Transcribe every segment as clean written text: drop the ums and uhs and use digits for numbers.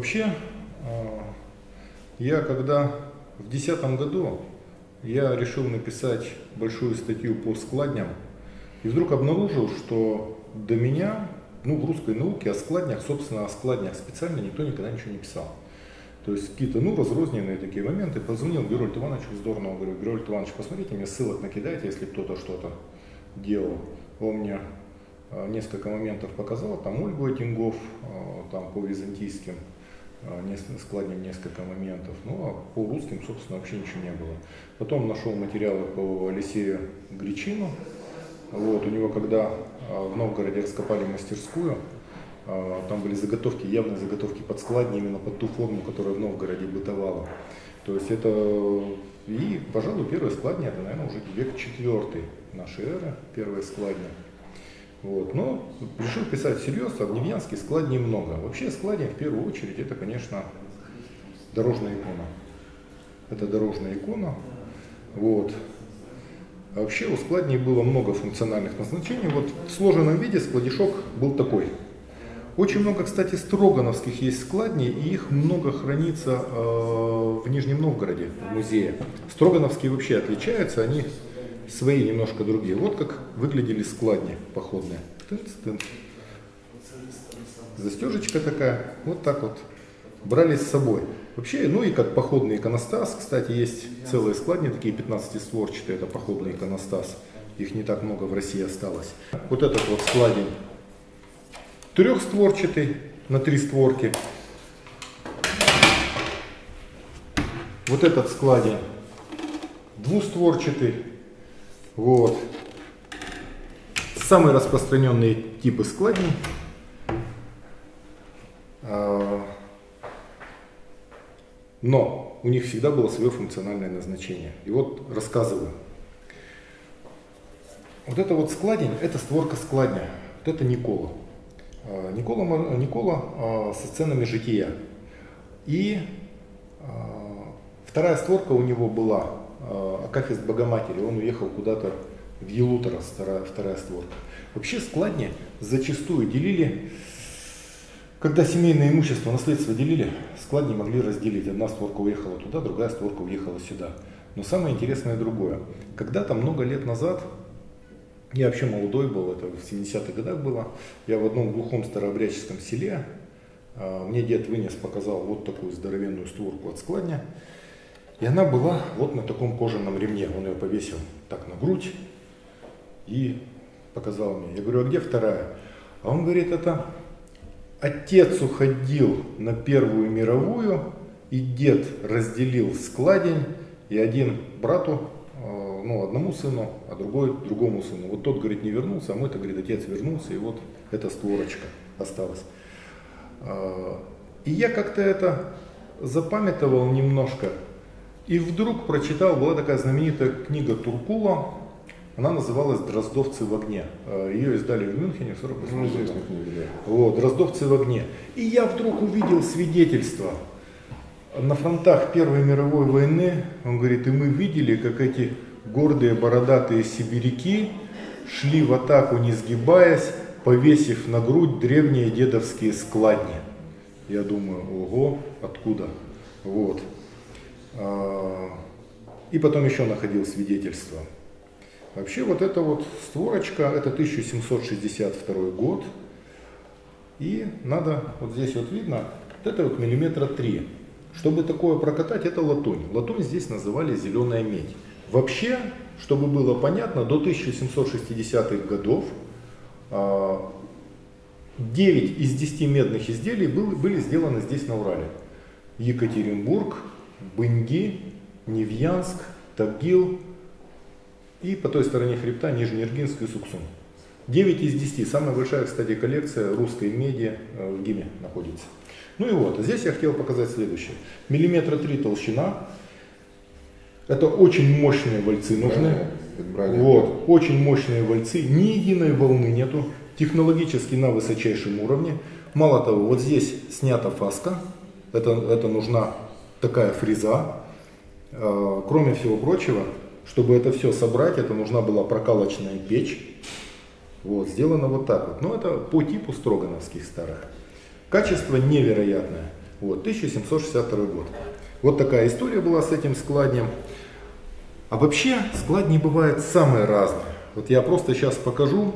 Вообще, я когда в 2010 году я решил написать большую статью по складням и вдруг обнаружил, что до меня, в русской науке о складнях, собственно, о складнях специально никто никогда ничего не писал. То есть какие-то, разрозненные такие моменты. Позвонил Герольд Ивановичу Здорнову, говорю: Герольд Иванович, посмотрите, мне ссылок накидайте, если кто-то что-то делал. Он мне несколько моментов показал, там Ольгу Этингов, там по византийским складням несколько моментов, а по русским, собственно, вообще ничего не было. Потом нашел материалы по Алексею Гречину. Вот, у него, когда в Новгороде раскопали мастерскую, там были заготовки, явные заготовки под складни, именно под ту форму, которая в Новгороде бытовала. То есть это, и, пожалуй, первые складни, это, наверное, уже век IV нашей эры, первые складни. Вот. Но решил писать всерьез, а в Невьянске складней много. Вообще складни, в первую очередь, это, конечно, дорожная икона. Это дорожная икона. Вот. А вообще у складней было много функциональных назначений. Вот в сложенном виде складишок был такой. Очень много, кстати, строгановских есть складней, и их много хранится в Нижнем Новгороде, в музее. Строгановские вообще отличаются, они свои немножко другие. Вот как выглядели складни походные. Тынц-тынц. Застежечка такая, вот так вот брали с собой. Вообще, и как походный иконостас, кстати, есть целые складни, такие 15-створчатые, это походный иконостас. Их не так много в России осталось. Вот этот вот складень трехстворчатый на 3 створки. Вот этот складень двустворчатый. Вот. Самые распространенные типы складней. Но у них всегда было свое функциональное назначение. И вот рассказываю. Вот это вот складень, это створка складня. Вот это Никола. Никола со сценами жития. И вторая створка у него была Акафист Богоматери. Он уехал куда-то в Елуторос, вторая створка. Вообще складни зачастую делили, когда семейное имущество, наследство делили, складни могли разделить. Одна створка уехала туда, другая створка уехала сюда. Но самое интересное другое. Когда-то много лет назад, я вообще молодой был, это в 70-х годах было, я в одном глухом старообрядческом селе, мне дед вынес, показал вот такую здоровенную створку от складня. И она была вот на таком кожаном ремне. Он ее повесил так на грудь и показал мне. Я говорю: а где вторая? А он говорит: это отец уходил на Первую мировую, и дед разделил складень, и один брату, одному сыну, а другой другому сыну. Вот тот, говорит, не вернулся, а мой-то, говорит, отец вернулся, и вот эта створочка осталась. И я как-то это запамятовал немножко. И вдруг прочитал, была такая знаменитая книга Туркула, она называлась «Дроздовцы в огне». Ее издали в Мюнхене в 1948 году. Вот, «Дроздовцы в огне». И я вдруг увидел свидетельства на фронтах Первой мировой войны. Он говорит: и мы видели, как эти гордые бородатые сибиряки шли в атаку, не сгибаясь, повесив на грудь древние дедовские складни. Я думаю: ого, откуда? Вот. И потом еще находил свидетельства. Вообще вот эта вот створочка, это 1762 год. И надо, вот здесь вот видно, вот это вот 3 мм. Чтобы такое прокатать, это латунь. Латунь здесь называли зеленая медь. Вообще, чтобы было понятно, до 1760-х годов 9 из 10 медных изделий были сделаны здесь, на Урале. Екатеринбург, Быньги, Невьянск, Тагил и по той стороне хребта Нижнеиргинск и Суксун. 9 из 10. Самая большая, кстати, коллекция русской меди в ГИМе находится. И вот, здесь я хотел показать следующее. 3 мм толщина. Это очень мощные вальцы нужны. Вот, очень мощные вальцы. Ни единой волны нету. Технологически на высочайшем уровне. Мало того, вот здесь снята фаска. Это нужна такая фреза. Кроме всего прочего, чтобы это все собрать, это нужна была прокалочная печь. Вот, сделано вот так вот. Но это по типу строгановских старых. Качество невероятное. Вот, 1762 год. Вот такая история была с этим складнем. А вообще складни бывают самые разные. Вот я просто сейчас покажу.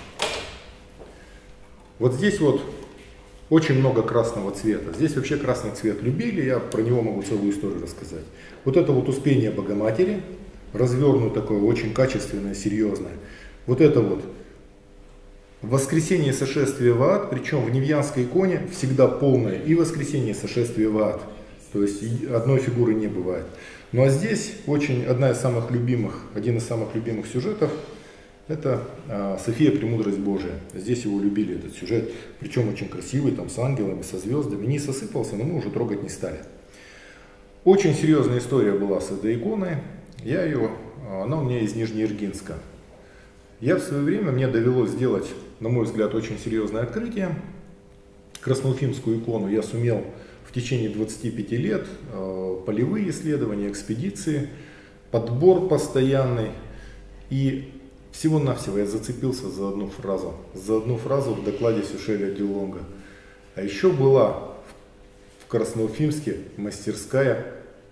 Вот здесь вот очень много красного цвета. Здесь вообще красный цвет любили, я про него могу целую историю рассказать. Вот это вот Успение Богоматери, развернутое такое, очень качественное, серьезное. Вот это вот Воскресение Сошествия в ад, причем в Невьянской иконе всегда полное и Воскресение Сошествия в ад. То есть одной фигуры не бывает. Ну а здесь один из самых любимых сюжетов, это София Премудрость Божия. Здесь его любили, этот сюжет, причем очень красивый, там с ангелами, со звездами. Не сосыпался, но мы уже трогать не стали. Очень серьезная история была с этой иконой. Она у меня из Нижнеиргинска. Я в свое время, мне довелось сделать, на мой взгляд, очень серьезное открытие. Красноуфимскую икону я сумел в течение 25 лет, полевые исследования, экспедиции, подбор постоянный. И всего-навсего я зацепился за одну фразу в докладе Сюшеля Дюлонга. А еще была в Красноуфимске мастерская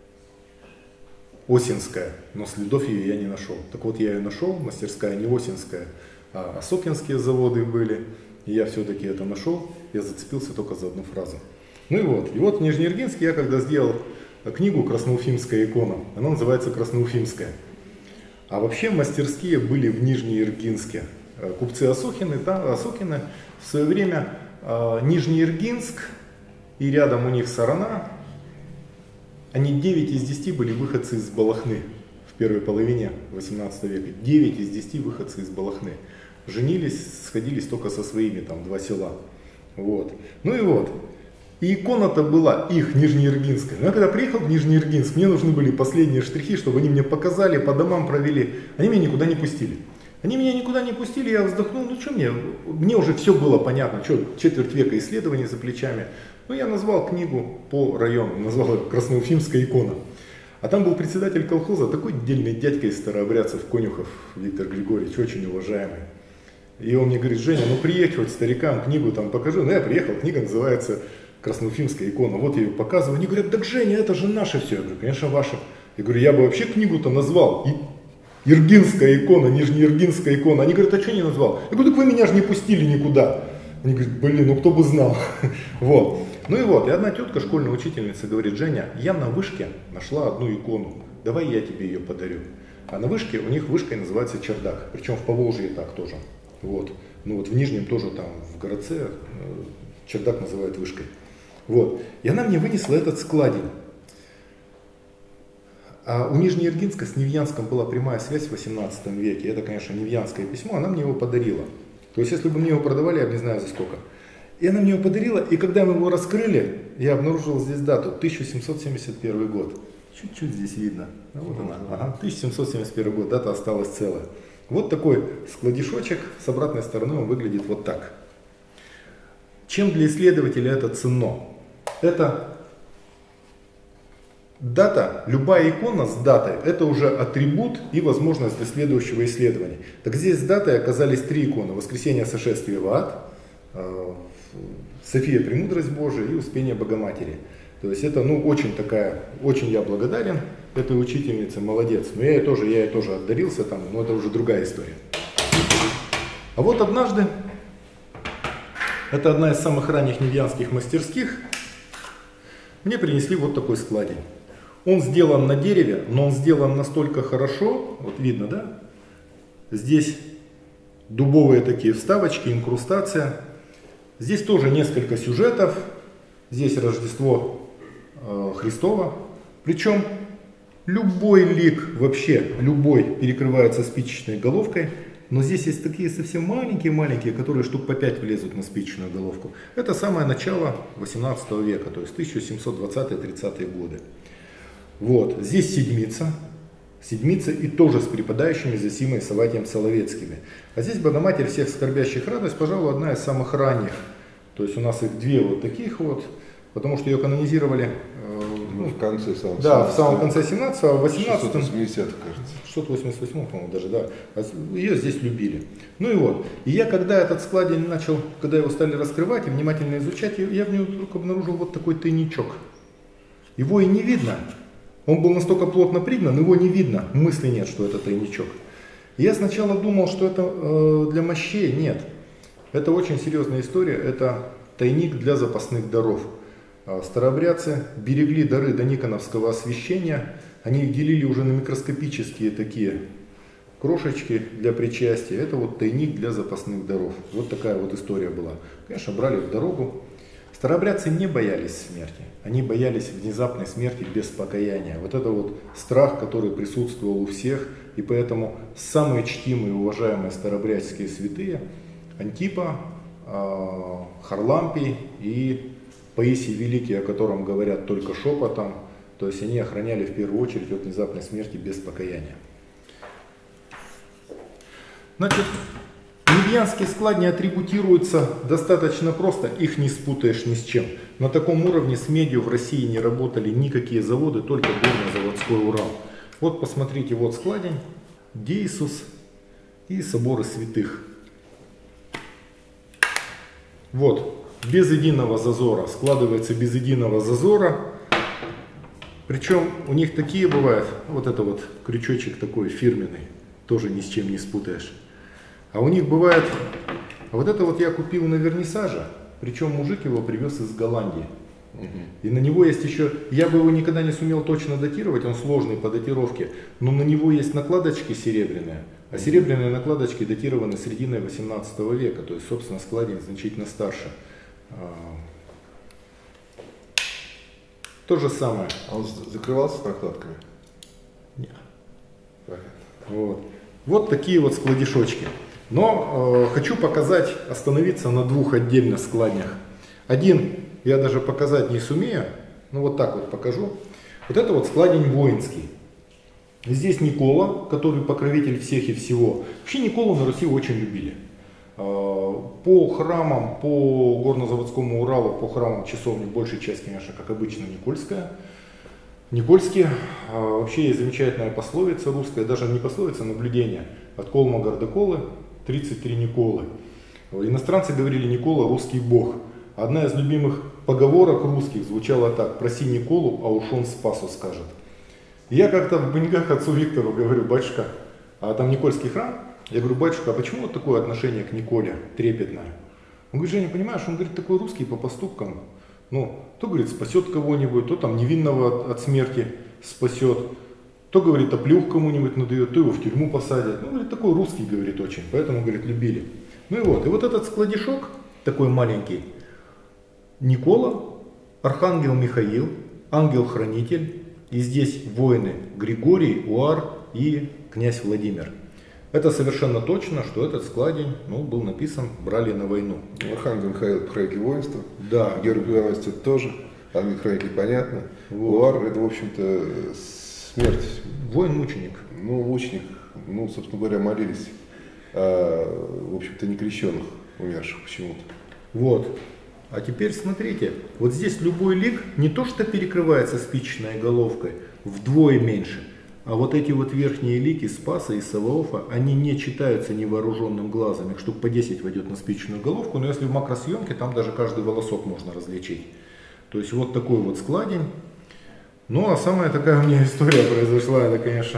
Осинская, но следов ее я не нашел. Так вот, я ее нашел, мастерская не Осинская, а Осокинские заводы были. И я все-таки это нашел, я зацепился только за одну фразу. Ну и вот в Нижнеиргинске я когда сделал книгу «Красноуфимская икона», она называется «Красноуфимская». А вообще мастерские были в Нижнеиргинске. Купцы Осокины в свое время Нижнеиргинск и рядом у них Сарана, они 9 из 10 были выходцы из Балахны в первой половине 18 века. 9 из 10 выходцы из Балахны. Женились, сходились только со своими, там 2 села. Вот. Ну и вот. И икона-то была их нижнеиргинская. Но я когда приехал в Нижнеиргинск, мне нужны были последние штрихи, чтобы они мне показали, по домам провели. Они меня никуда не пустили. Я вздохнул, ну что мне уже все было понятно, что четверть века исследований за плечами. Ну я назвал книгу по району, назвал ее «Красноуфимская икона». А там был председатель колхоза, такой дельный дядька из Старообрядцев, Конюхов Виктор Григорьевич, очень уважаемый. И он мне говорит: Женя, ну приедь хоть старикам книгу там покажи. Ну я приехал, книга называется «Красноуфимская икона». Вот я ее показываю. Они говорят: так Женя, это же наше все. Я говорю: конечно, ваше. Я говорю: я бы вообще книгу-то назвал «Иргинская икона», «Нижнеиргинская икона». Они говорят: а что не назвал? Я говорю: так вы меня же не пустили никуда. Они говорят: блин, ну кто бы знал. Вот. Ну и вот, и одна тетка, школьная учительница, говорит: Женя, я на вышке нашла одну икону, давай я тебе ее подарю. А на вышке, у них вышкой называется чердак, причем в Поволжье так тоже. Вот. Ну вот в Нижнем тоже там, в городце, чердак называют вышкой. Вот. И она мне вынесла этот складень. А у Нижнеиргинска с Невьянском была прямая связь в 18 веке. Это, конечно, Невьянское письмо, она мне его подарила. То есть, если бы мне его продавали, я бы не знаю за сколько. И она мне его подарила, и когда мы его раскрыли, я обнаружил здесь дату, 1771 год. Чуть-чуть здесь видно. Вот она. Ага, 1771 год, дата осталась целая. Вот такой складишочек, с обратной стороны он выглядит вот так. Чем для исследователя это ценно? Это дата, любая икона с датой, это уже атрибут и возможность для следующего исследования. Так здесь с датой оказались 3 иконы. Воскресение Сошествия в ад, София Премудрость Божия и Успение Богоматери. То есть это, ну, очень я благодарен этой учительнице, молодец. Но я ей тоже отдарился там, но это уже другая история. А вот однажды, это одна из самых ранних невьянских мастерских, мне принесли вот такой складень. Он сделан на дереве, но он сделан настолько хорошо, вот видно, да? Здесь дубовые такие вставочки, инкрустация. Здесь тоже несколько сюжетов. Здесь Рождество Христово. Причем любой лик, вообще любой, перекрывается спичечной головкой. Но здесь есть такие совсем маленькие, которые штук по 5 влезут на спичечную головку. Это самое начало 18 века, то есть 1720-30-е годы. Вот, здесь седмица и тоже с преподающими Зосимой Саватием Соловецкими. А здесь Богоматерь всех скорбящих радость, пожалуй, одна из самых ранних. То есть у нас их 2 вот таких вот, потому что ее канонизировали Ну, в конце самого. Да, в самом конце 17-го, а в 18-м... 680, кажется. 688, по-моему, даже, да. Ее здесь любили. Ну и вот. И я, когда этот складень начал, когда его стали раскрывать и внимательно изучать, я в нем вдруг обнаружил вот такой тайничок. Его и не видно. Он был настолько плотно пригнан, его не видно. Мысли нет, что это тайничок. И я сначала думал, что это для мощей. Нет. Это очень серьезная история. Это тайник для запасных даров. Старообрядцы берегли дары до никоновского освящения. Они их делили уже на микроскопические такие крошечки для причастия. Это вот тайник для запасных даров. Вот такая вот история была. Конечно, брали в дорогу. Старообрядцы не боялись смерти. Они боялись внезапной смерти без покаяния. Вот это вот страх, который присутствовал у всех. И поэтому самые чтимые и уважаемые старообрядческие святые Антипа, Харлампий и Паисий Великий, о котором говорят только шепотом. То есть они охраняли в первую очередь от внезапной смерти без покаяния. Значит, невьянские складни атрибутируются достаточно просто, их не спутаешь ни с чем. На таком уровне с медью в России не работали никакие заводы, только горно-заводской Урал. Вот посмотрите, вот складень, Деисус и соборы святых. Вот, без единого зазора, складывается без единого зазора. Причем у них такие бывают, вот это вот крючочек такой фирменный, тоже ни с чем не спутаешь. А у них бывает, вот это вот я купил на вернисаже, причем мужик его привез из Голландии. И на него есть еще, я бы его никогда не сумел точно датировать, он сложный по датировке, но на него есть накладочки серебряные, а серебряные накладочки датированы серединой 18 века, то есть, собственно, складень значительно старше. То же самое. А он закрывался накладками? Нет. Вот такие вот складишочки. Но хочу показать, остановиться на двух отдельных складнях. Один я даже показать не сумею, но вот так вот покажу. Вот это вот складень воинский. Здесь Никола, который покровитель всех и всего. Вообще Николу на Руси очень любили. По храмам, по горно-заводскому Уралу, по храмам часовни, большая часть, конечно, как обычно, Никольская. Никольские. Вообще есть замечательная пословица русская, даже не пословица, а наблюдение. От Колма Гардеколы 33 Николы. Иностранцы говорили Никола русский бог. Одна из любимых поговорок русских звучала так: проси Николу, а уж он Спасу скажет. Я как-то в Банигах отцу Виктору говорю: батюшка, а там Никольский храм? Я говорю: батюшка, а почему вот такое отношение к Николе трепетное? Он говорит: Женя, понимаешь, он говорит, такой русский по поступкам. Ну, то, говорит, спасет кого-нибудь, то там невинного от смерти спасет, то, говорит, оплюх кому-нибудь надает, то его в тюрьму посадят. Ну, говорит, такой русский, говорит, очень, поэтому, говорит, любили. Ну и вот этот складишок, такой маленький, Никола, архангел Михаил, ангел-хранитель, и здесь воины Григорий, Уар и князь Владимир. Это совершенно точно, что этот складень был написан, брали на войну. Архангел Михаил – хранитель воинства, да. Георгий воинства тоже, ангел-хранитель понятно. Вот. Уар – это, в общем-то, смерть. Воин-мученик. Ну, мученик, собственно говоря, молились в общем-то, некрещенных умерших почему-то. Вот. А теперь смотрите, вот здесь любой лик не то что перекрывается спичечной головкой, вдвое меньше, а вот эти вот верхние лики Спаса и Саваофа, они не читаются невооруженным глазом. Их штук по 10 войдет на спичечную головку, но если в макросъемке, там даже каждый волосок можно различить. То есть вот такой вот складень. Ну а самая такая у меня история произошла, это, конечно...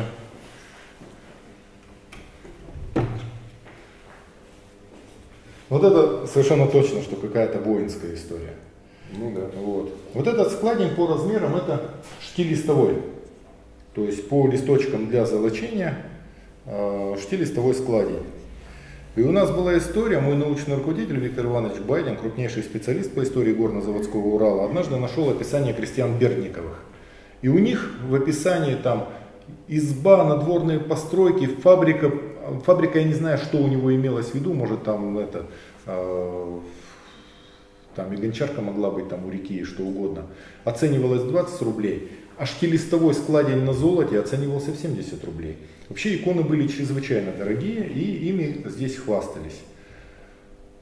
Вот это совершенно точно, что какая-то воинская история. Ну да. Вот этот складень по размерам это штилистовой. То есть по листочкам для золочения штилистовой складень. И у нас была история, мой научный руководитель Виктор Иванович Байден, крупнейший специалист по истории горно-заводского Урала, однажды нашел описание крестьян Бердниковых. И у них в описании там изба, надворные постройки, фабрика, я не знаю, что у него имелось в виду, может там там и гончарка могла быть там у реки и что угодно, оценивалось 20 рублей, а штилистовой складень на золоте оценивался в 70 рублей. Вообще иконы были чрезвычайно дорогие и ими здесь хвастались.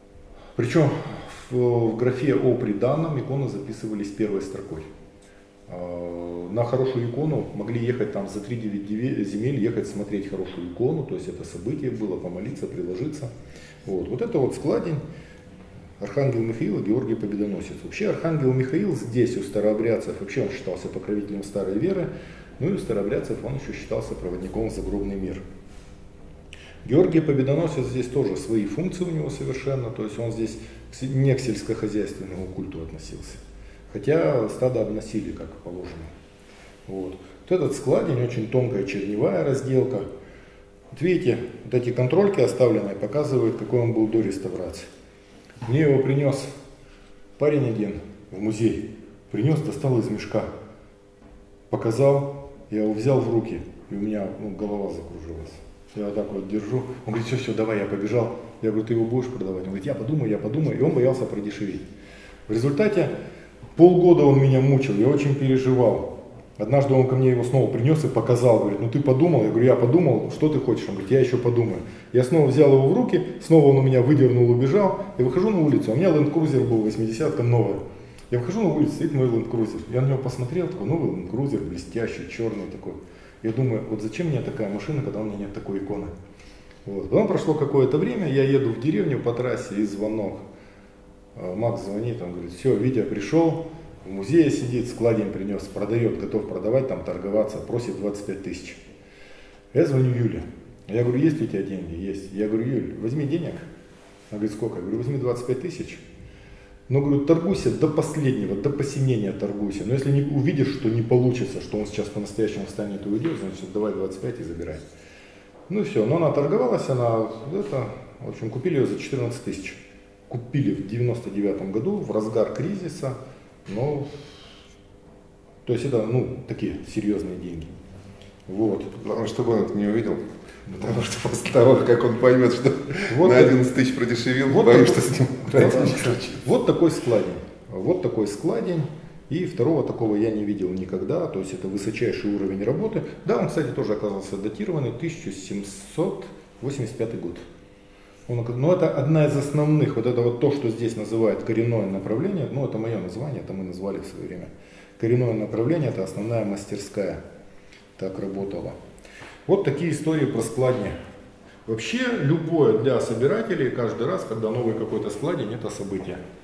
Причем в графе о приданом иконы записывались первой строкой. На хорошую икону могли ехать там за 3-9 земель, ехать смотреть хорошую икону, то есть это событие было, помолиться, приложиться. Вот это вот складень Архангел Михаил и Георгий Победоносец. Вообще Архангел Михаил здесь у старообрядцев, вообще он считался покровителем старой веры, ну и у старообрядцев он еще считался проводником в загробный мир. Георгий Победоносец здесь тоже свои функции у него совершенно, то есть он здесь не к сельскохозяйственному культу относился. Хотя стадо обносили, как положено. Вот этот складень, очень тонкая черневая разделка. Вот видите, вот эти контрольки оставленные показывают, какой он был до реставрации. Мне его принес парень один в музей. Принес, достал из мешка. Показал, я его взял в руки, и у меня голова закружилась. Я вот так вот держу. Он говорит, все, давай, я побежал. Я говорю, ты его будешь продавать? Он говорит, я подумаю. И он боялся продешевить. В результате полгода он меня мучил, я очень переживал. Однажды он ко мне его снова принес и показал, говорит, ну ты подумал? Я говорю, я подумал, что ты хочешь? Он говорит, я еще подумаю. Я снова взял его в руки, снова он у меня выдернул, убежал. Я выхожу на улицу, у меня Land Cruiser был 80-ка новая. Я выхожу на улицу, стоит мой Land Cruiser. Я на него посмотрел, такой новый Land Cruiser, блестящий, черный такой. Я думаю, вот зачем мне такая машина, когда у меня нет такой иконы? Вот. Потом прошло какое-то время, я еду в деревню по трассе и звонок. Макс звонит, он говорит, все, Витя пришел, в музее сидит, складень принес, продает, готов продавать, там торговаться, просит 25 тысяч. Я звоню Юле. Я говорю, есть у тебя деньги? Есть. Я говорю, Юль, возьми денег. Она говорит, сколько? Я говорю, возьми 25 тысяч. Но, говорю, торгуйся до последнего, до посинения торгуйся. Но если не увидишь, что не получится, что он сейчас по-настоящему встанет и уйдет, значит, давай 25 и забирай. Ну и все. Но она торговалась, в общем, купили ее за 14 тысяч. Купили в 99 году, в разгар кризиса. Но, то есть это, такие серьезные деньги. Вот. Главное, чтобы он это не увидел. Потому что после того, как он поймет, что на 11 тысяч продешевил, боюсь, что с ним Вот такой складень. Вот такой складень. И второго такого я не видел никогда. То есть это высочайший уровень работы. Да, он, кстати, тоже оказался датированный 1785 год. Но это одна из основных, вот это вот то, что здесь называют коренное направление, это мое название, это мы назвали в свое время. Коренное направление, это основная мастерская, так работала. Вот такие истории про складни. Вообще, любое для собирателей, каждый раз, когда новый какой-то складень, это событие.